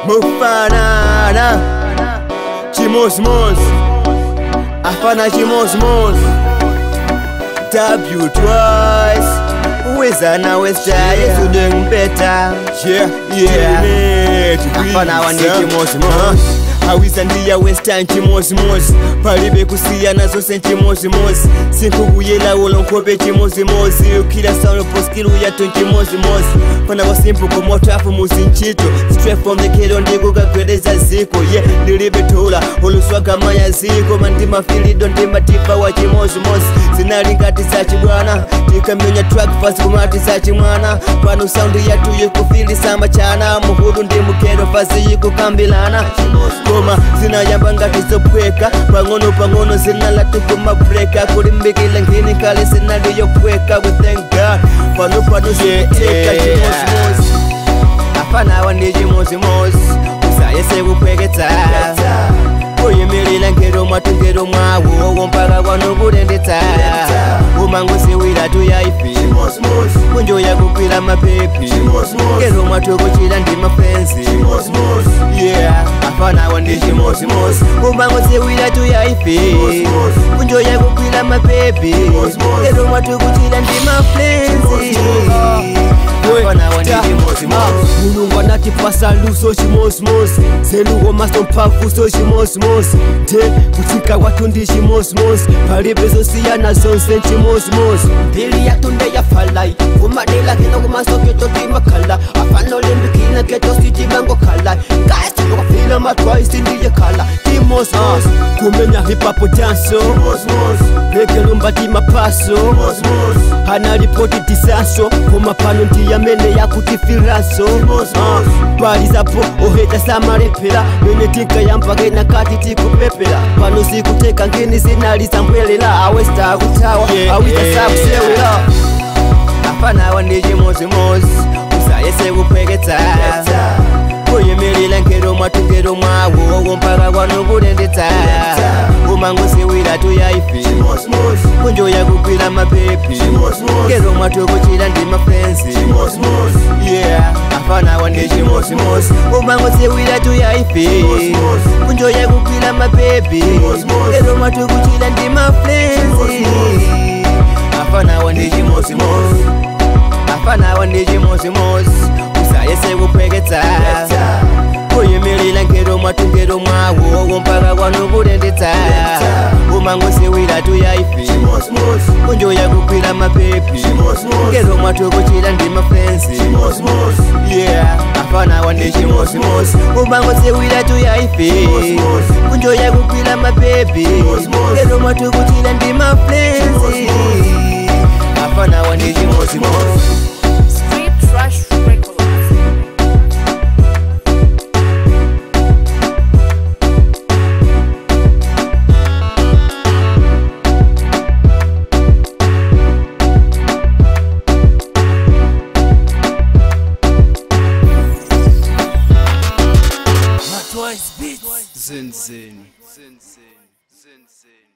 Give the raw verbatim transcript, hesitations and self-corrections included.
Mufanana Chimosmos Afana Chimosmos W twice Wizana Westa Yesu doing better. Yeah, yeah Afana wani Chimosmos Hawiza ndiya Western Chimosmos Palibe kusiya nazo sen Chimosmos Sinkuguyela wolonkobe Chimosmos Ukila sound poskilu ya ton Chimosmos Pana wa simple komoto afu muzinchito Straight from the kilo ndigo kagwedeza ziko Yeah, nilibe tola Oluswaga maya ziko Mandima filido ndima tipa wa Chimosmos Sinalingati za chibwana Tika myonya track fast kumati za chimwana Panu sound ya tuye kufili sama chana Muhudu ndimu kero fasi yiku kambilana Koma zina yambanga tizopweka Pangono pangono zina latukuma breka Kulimbikile ngini kali zina liyo pweka We thank God Panu panu ziteka Chimosmos Afana wani Chimosmos Usaye se kupweketa Uyimilila ngero mwatu ngero mwawo Wompaga wano kurendeta Umangu siwila tuyaifi Kunjo ya kukwila mapepi Ngero mwatu kuchila ndi mafensi Yeah, afana wani Chimosmos Umangu siwila tuyaifi Kunjo ya kukwila mapepi Ngero mwatu kuchila ndi mafensi Afana wani Chimosmos Mulungu anatipasa luso Chimosmos Selugo maso mpafu so Chimosmos Te kutika watu ndi Chimosmos Palibezo siya na zonse Chimosmos Dili ya tunde ya falai Umadela kino kumaso keto tima kala Afano limbikina keto siti bango kala Guys tuno kafila matwa isi ndiye kala Chimosmos Kumenya hip hop danso Chimosmos Leke lumba tima paso Hana ripoti tisaso Kuma pano ntiya mene ya kutifiraso Pali zapo oheta sama repela Mene tika yampage na kati tiku pepela Pano siku teka ngini zinali zambwelela Awesta kutawa, awita sabu sewela Afana wani Chimosmos Usaye se kupweketa Uyimilila ngero mwatu ngero mwawo Wompaga wano kurendeta Umangu siwila tuyaifi Kunjo ya kukwila mapepi Ngero mwatu kuchila ndi mafensi Yeah, afana wani Chimosmos Umangu siwila tuyaifi Kunjo ya kukwila mapepi Ngero mwatu kuchila ndi mafensi Afana wani Chimosmos Afana wani Chimosmos Usaye se kupweketa Uyimilila ngero mwatu ngero mwawo Wompaga wano kurendeta Umangu siwila tuyaifi Kunjo ya kukwila mapepi Ngero mwatu kuchila ndi mafensi Yeah, afana wani Chimosmos Umangu siwila tuyaifi Kunjo ya kukwila mapepi Ngero mwatu kuchila ndi mafensi Afana wani Chimosmos Street Trash Records. Zen Zen Zen Zen Zen Zen